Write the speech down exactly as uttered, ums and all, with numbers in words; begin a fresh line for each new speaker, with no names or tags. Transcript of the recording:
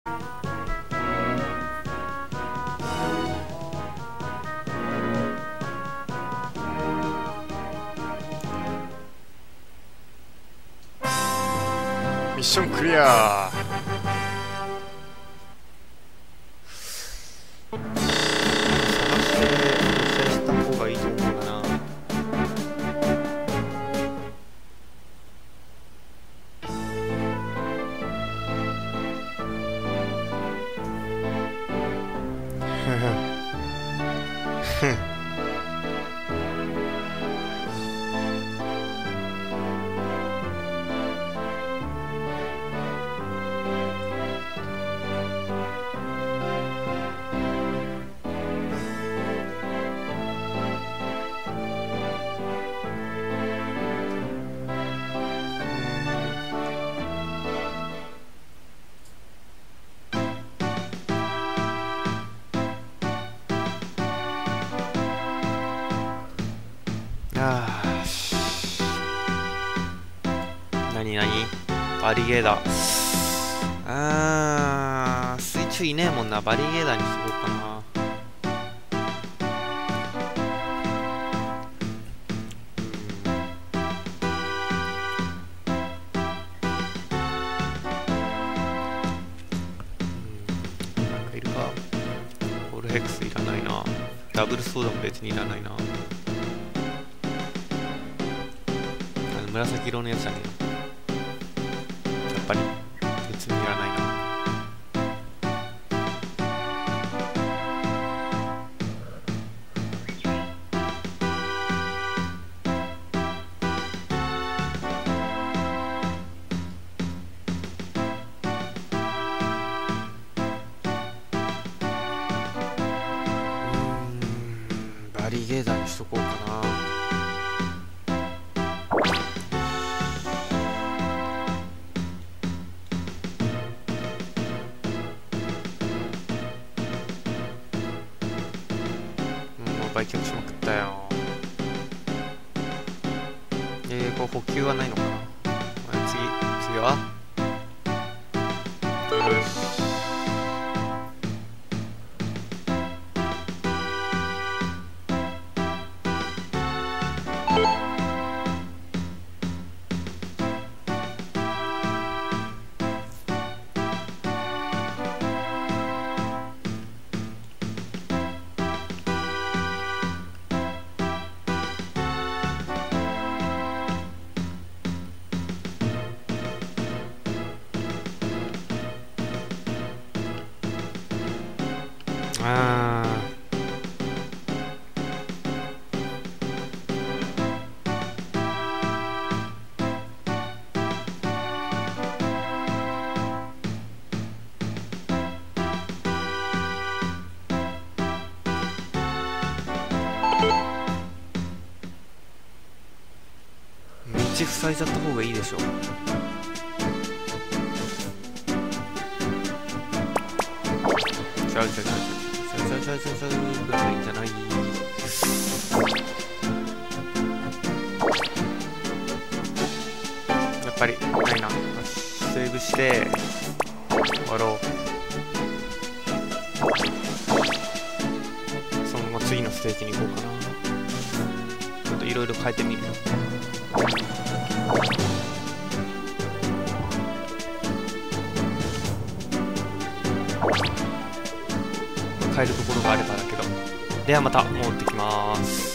ミッションクリア。
探して撮影した方がいいと思うんだな。あー、なになにバリゲーダー。あー、水中いねえもんな。バリゲーダーにしようかな。うん、なんかいるか。ホールヘックスいらないな。ダブルソーダも別にいらないな。紫色のやつだね。やっぱり別にいらないな。うーん、バリゲーダーにしとこうかな。売却しまくったよ。えー、こう補給はないのかな。次次はよし。あ道塞いじゃった方がいいでしょ。ちゃうちゃうちゃうちゃうちゃうちゃうちゃうちゃうぐらいじゃない。やっぱりないな。セーブして終わろう。そのまま次のステージに行こうかな。ちょっといろいろ変えてみるよ。変えるところがあればだけど。ではまた戻ってきます。